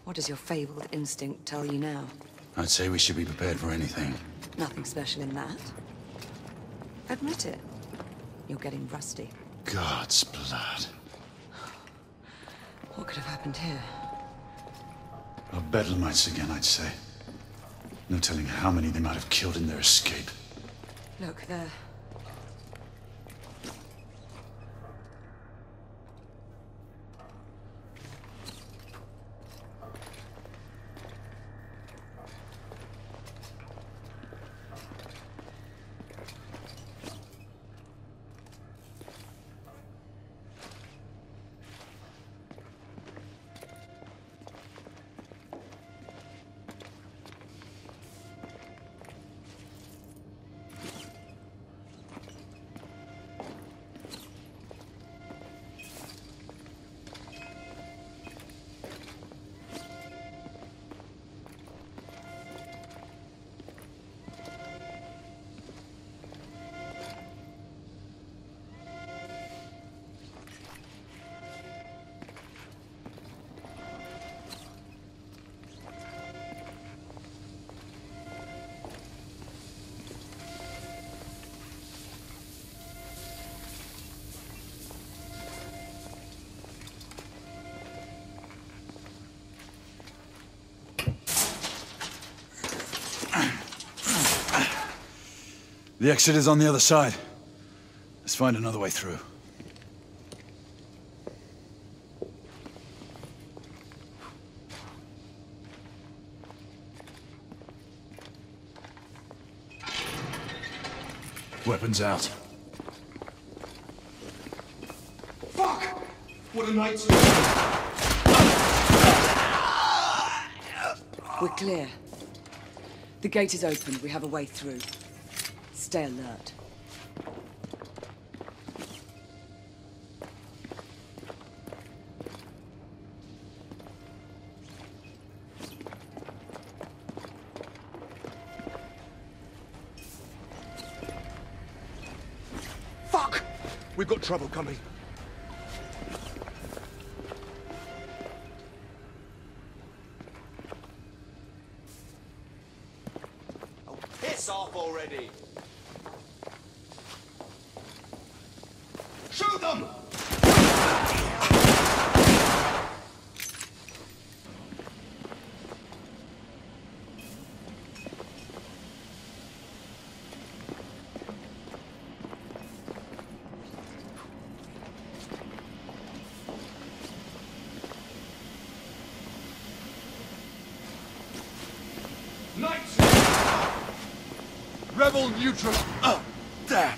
What does your fabled instinct tell you now? I'd say we should be prepared for anything. Nothing special in that. Admit it. You're getting rusty. God's blood. What could have happened here? Well, bedlamites again, I'd say. No telling how many they might have killed in their escape. Look, there. The exit is on the other side. Let's find another way through. Weapons out. Fuck! What a night! We're clear. The gate is open. We have a way through. Stay alert. Fuck! We've got trouble coming. Oh, piss off already! Shoot them! Knights! Rebel neutral. There.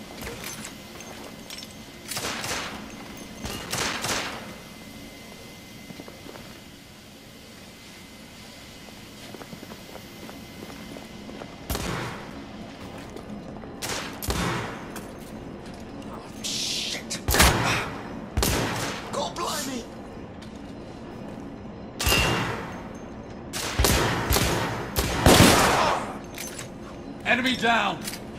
Enemy down!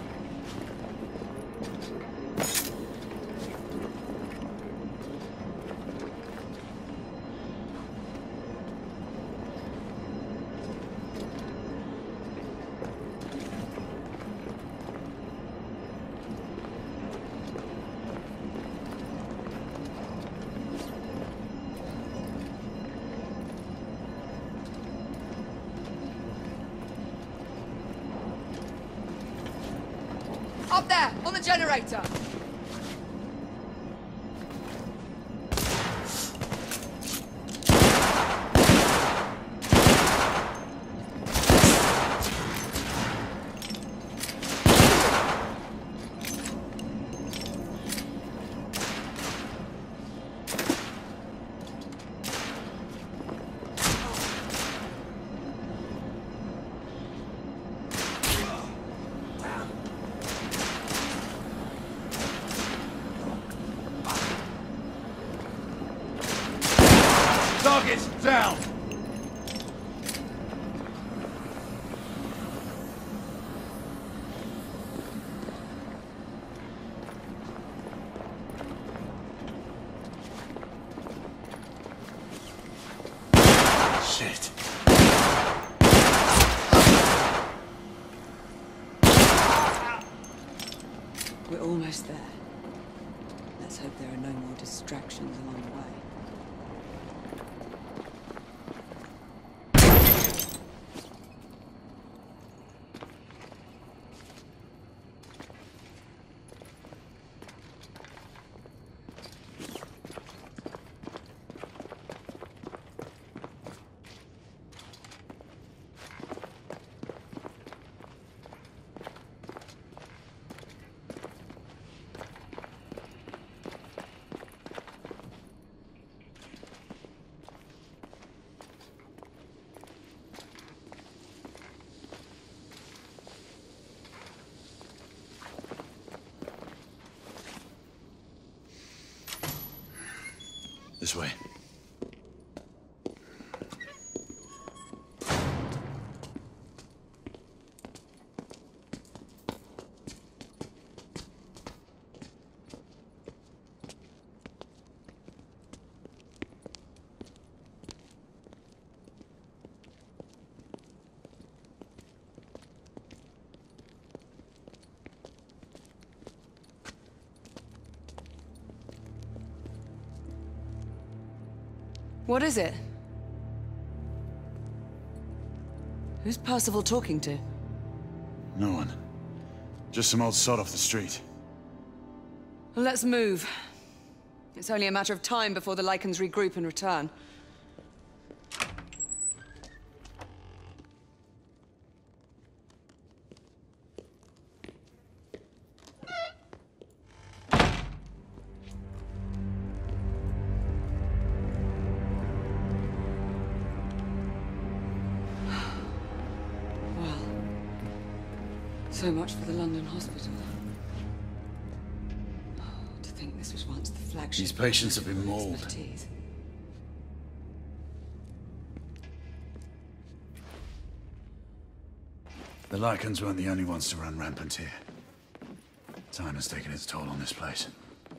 Up there, on the generator! Target down! Shit. We're almost there. Let's hope there are no more distractions along the way. This way. What is it? Who's Percival talking to? No one. Just some old sod off the street. Well, let's move. It's only a matter of time before the Lycans regroup and return. So much for the London hospital. Oh, to think this was once the flagship. These patients have been mauled. Expertise. The Lycans weren't the only ones to run rampant here. Time has taken its toll on this place.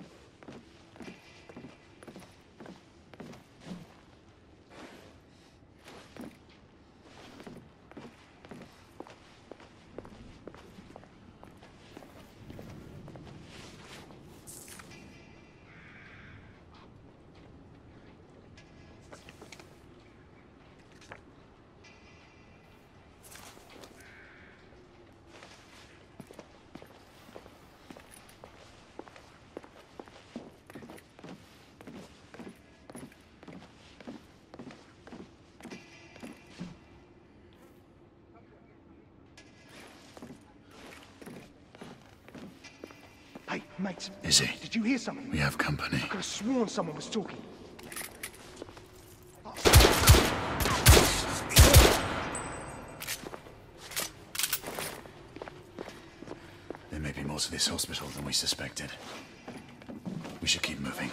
Hey, mate. Is he? Did you hear something? We have company. I could have sworn someone was talking. There may be more to this hospital than we suspected. We should keep moving.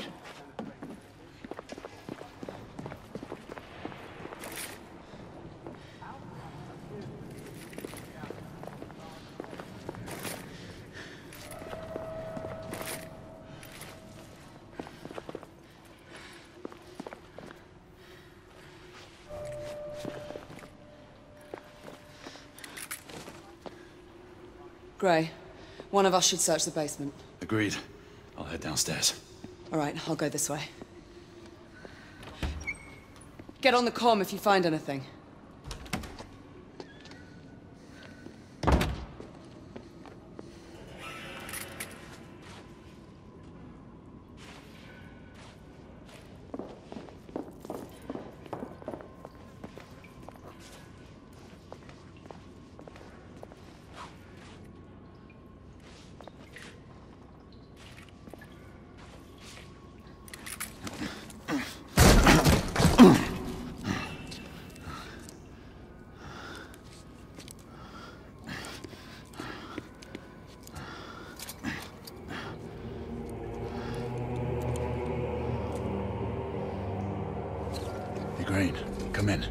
Gray, one of us should search the basement. Agreed. I'll head downstairs. All right, I'll go this way. Get on the comm if you find anything. Green, come in.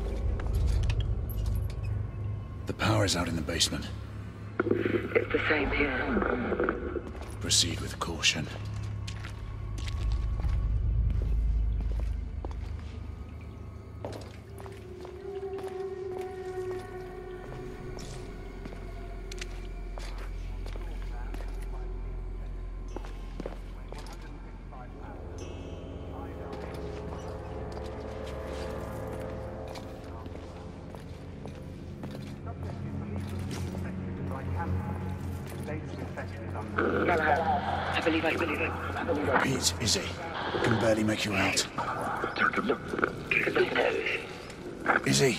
The power's out in the basement. It's the same here. Proceed with caution. I believe I believe it. Pete, Izzy. I can barely make you out. Kick of the nose. Izzy.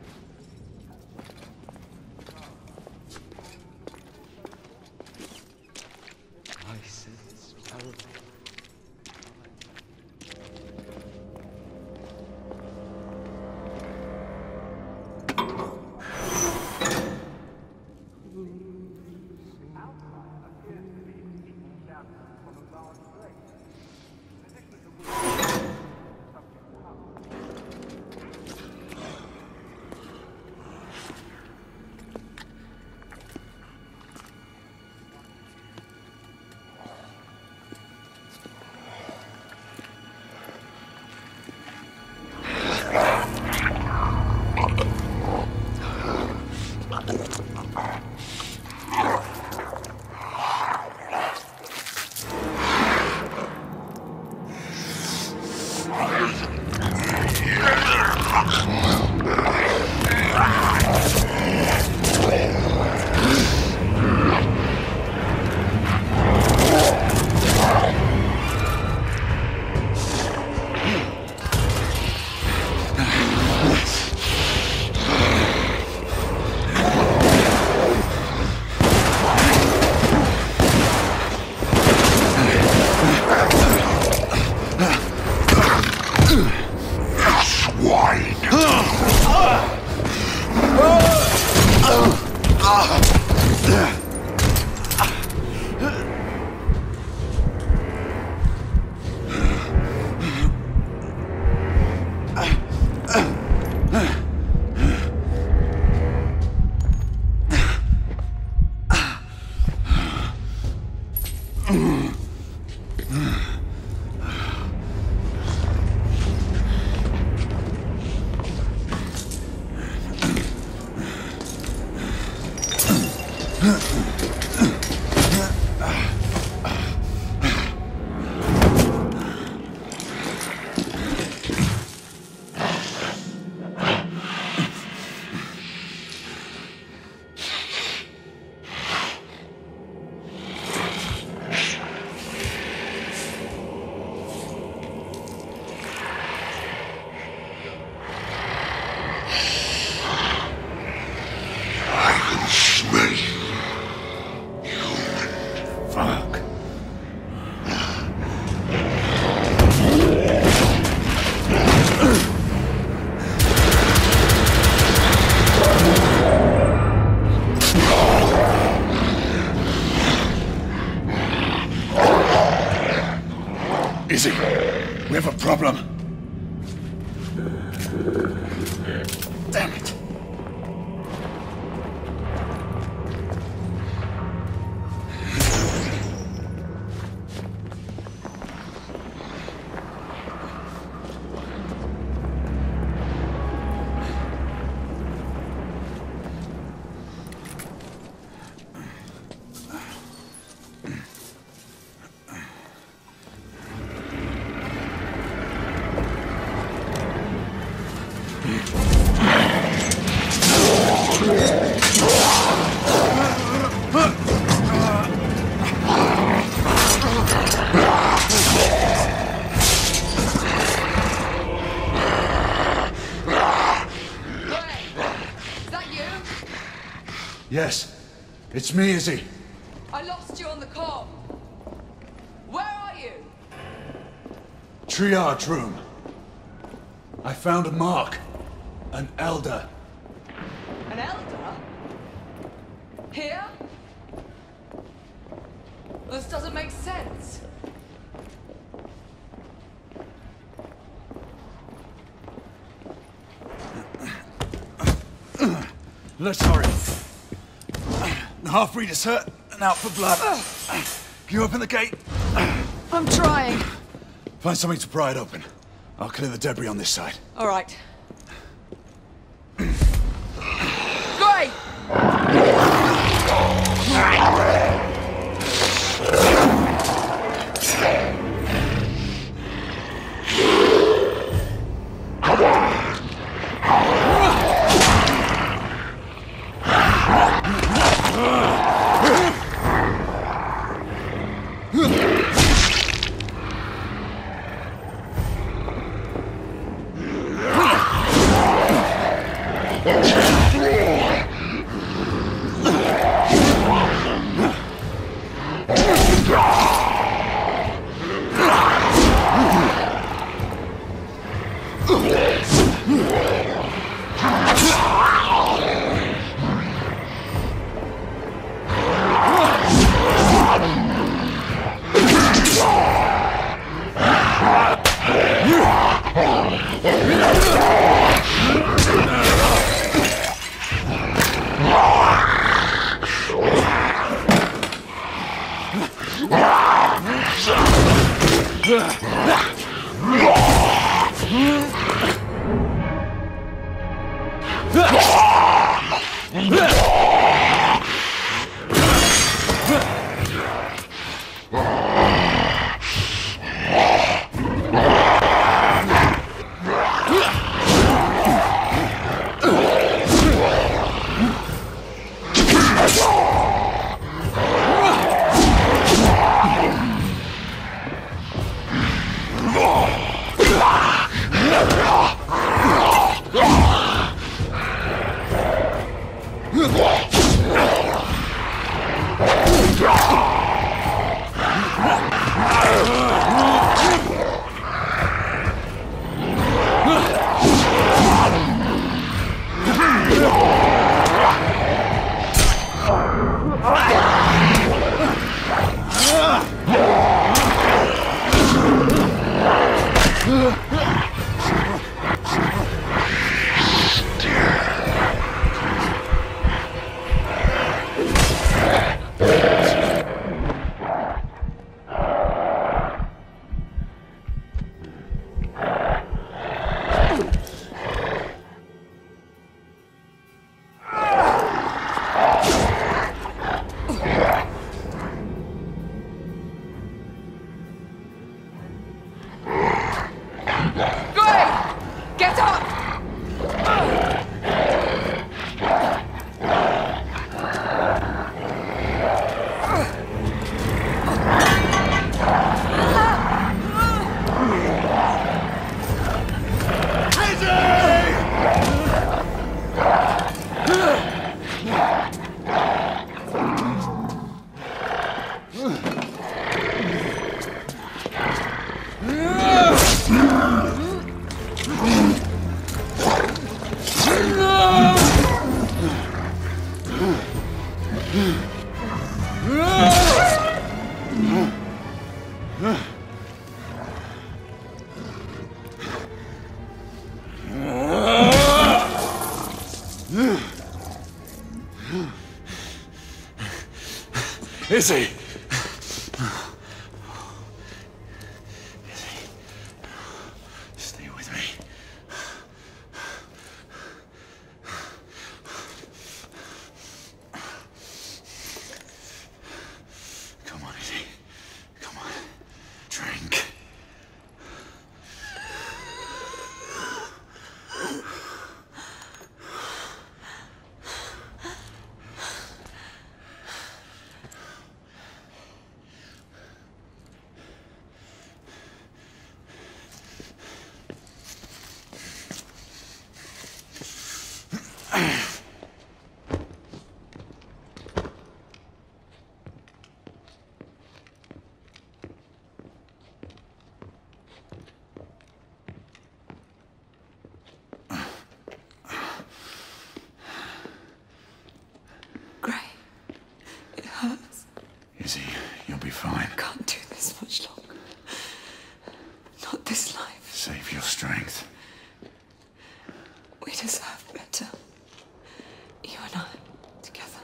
Izzy, we have a problem. Damn it. Yes, it's me, Izzy. I lost you on the comm. Where are you? Triage room. I found a mark. An elder. An elder? Here? This doesn't make sense. Let's hurry. The half-breed is hurt and out for blood. Can you open the gate? I'm trying. Find something to pry it open. I'll clear the debris on this side. All right. Great! Come on! Izzy! Stay with me. Come on, Izzy. Come on. Drink. Izzy, you'll be fine. I can't do this much longer. Not this life. Save your strength. We deserve better. You and I, together.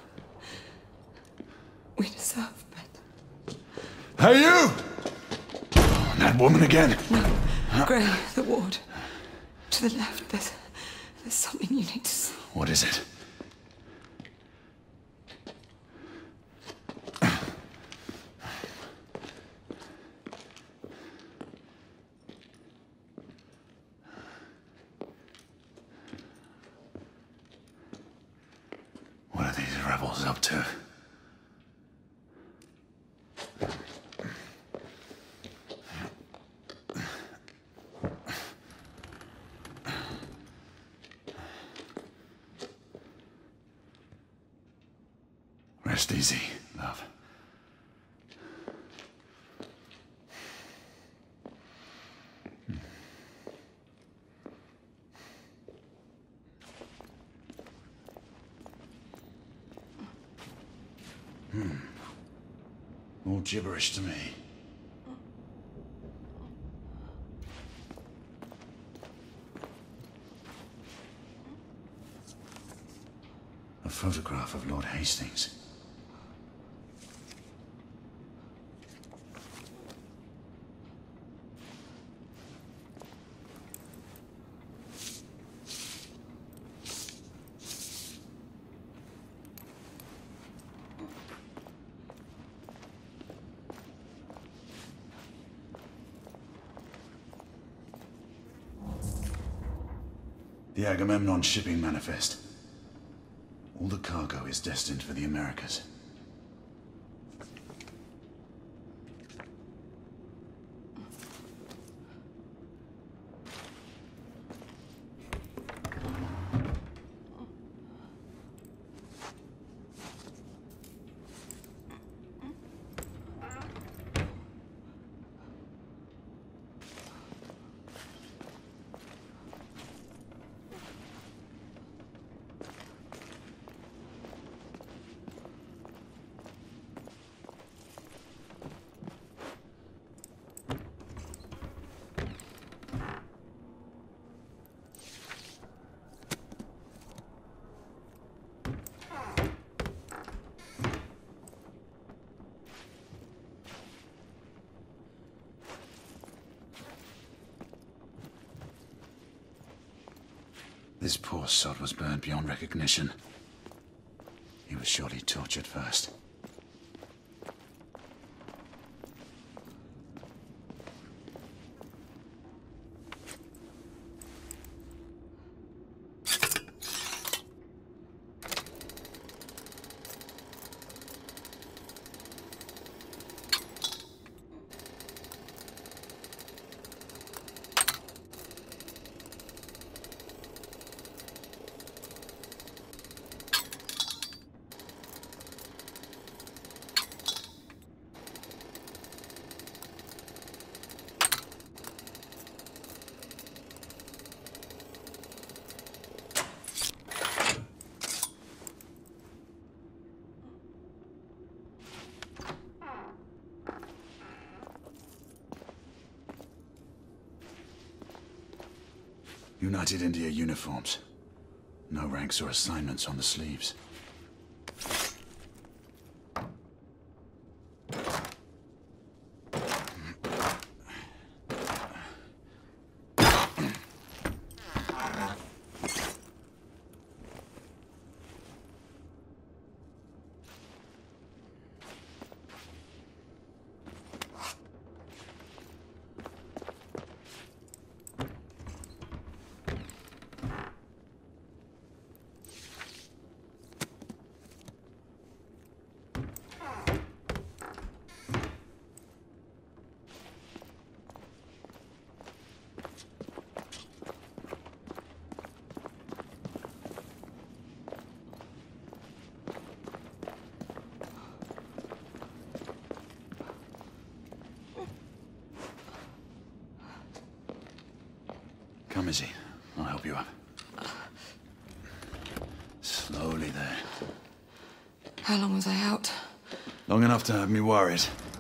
We deserve better. Hey, you! Oh, and that woman again. No, Gray, the ward. To the left, there's something you need to see. What is it? What are these rebels up to? Rest easy, love. All gibberish to me. A photograph of Lord Hastings. The Agamemnon shipping manifest. All the cargo is destined for the Americas. This poor sod was burned beyond recognition. He was surely tortured first. United India uniforms. No ranks or assignments on the sleeves. Come, Izzy. I'll help you up. Slowly there. How long was I out? Long enough to have me worried.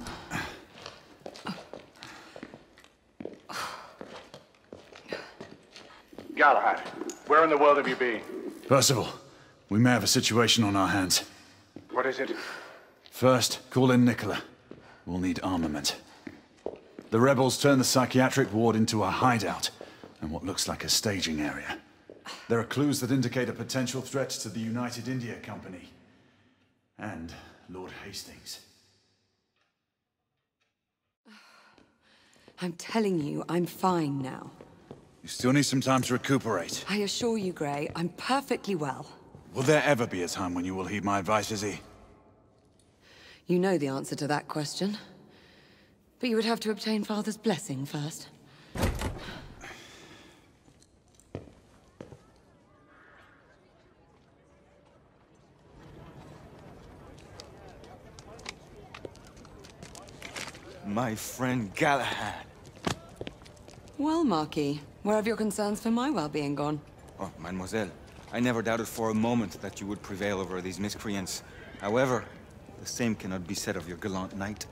Galahad, where in the world have you been? Percival, we may have a situation on our hands. What is it? First, call in Nicola. We'll need armament. The rebels turned the psychiatric ward into a hideout, and what looks like a staging area. There are clues that indicate a potential threat to the United India Company. And Lord Hastings. I'm telling you, I'm fine now. You still need some time to recuperate. I assure you, Grey, I'm perfectly well. Will there ever be a time when you will heed my advice, Izzy? You know the answer to that question. But you would have to obtain Father's blessing first. my friend Galahad. Well, Marquis, where have your concerns for my well-being gone? Oh, mademoiselle, I never doubted for a moment that you would prevail over these miscreants. However, the same cannot be said of your gallant knight.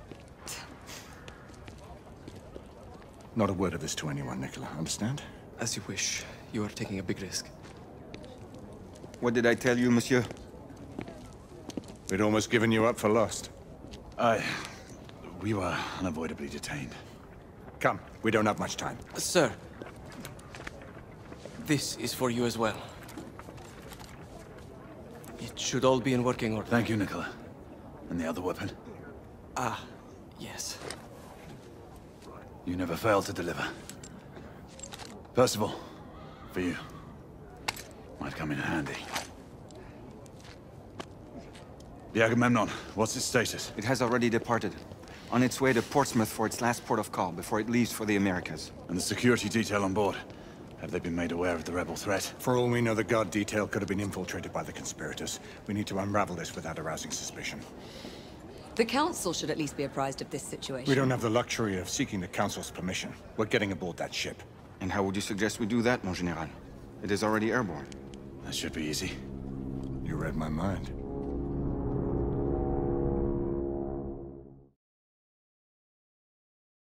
Not a word of this to anyone, Nicola. Understand? As you wish. You are taking a big risk. What did I tell you, monsieur? We'd almost given you up for lost. We were unavoidably detained. Come, we don't have much time. Sir, this is for you as well. It should all be in working order. Thank you, Nicola. And the other weapon? Ah, yes. You never fail to deliver. First of all, for you. Might come in handy. The Agamemnon, what's its status? It has already departed. On its way to Portsmouth for its last port of call before it leaves for the Americas. And the security detail on board? Have they been made aware of the rebel threat? For all we know, the guard detail could have been infiltrated by the conspirators. We need to unravel this without arousing suspicion. The Council should at least be apprised of this situation. We don't have the luxury of seeking the Council's permission. We're getting aboard that ship. And how would you suggest we do that, mon général? It is already airborne. That should be easy. You read my mind.